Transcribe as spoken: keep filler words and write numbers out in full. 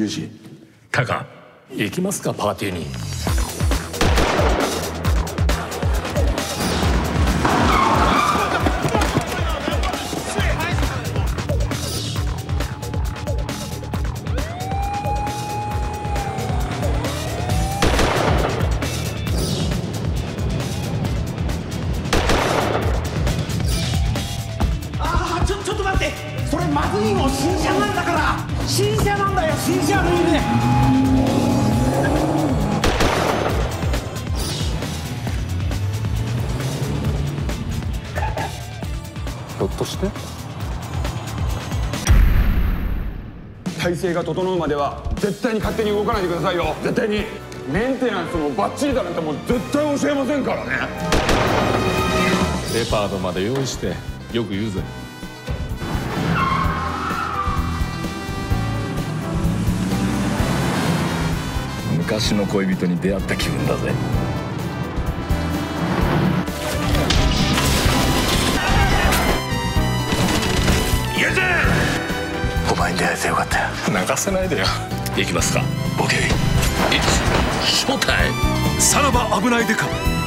ユージ、 タカ行きますかパーティーに。 ちょちょっと待って、それまずいの新車なんだから。新車なんだよ、新車の夢。 ひょっとして体制が整うまでは絶対に勝手に動かないでくださいよ。絶対に。メンテナンスもバッチリだなんてもう絶対教えませんからね。 レパードまで用意してよく言うぜ。 昔の恋人に出会った気分だぜ。 行けぜ。 お前に出会えてよかったよ。 泣かせないでよ。行きますか。 オッケー。 ショータイム。 さらば危ないデカ